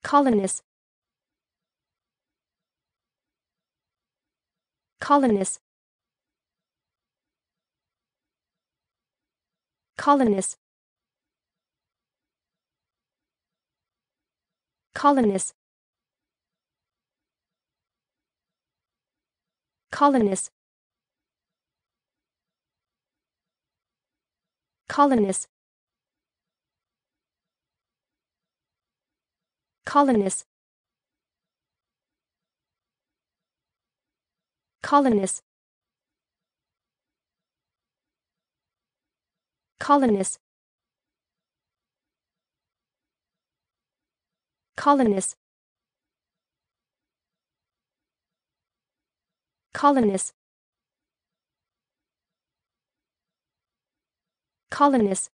Colonus. Colonus. Colonus. Colonus. Colonus. Colonus. Colonus. Colonus. Colonus. Colonus. Colonus. Colonus.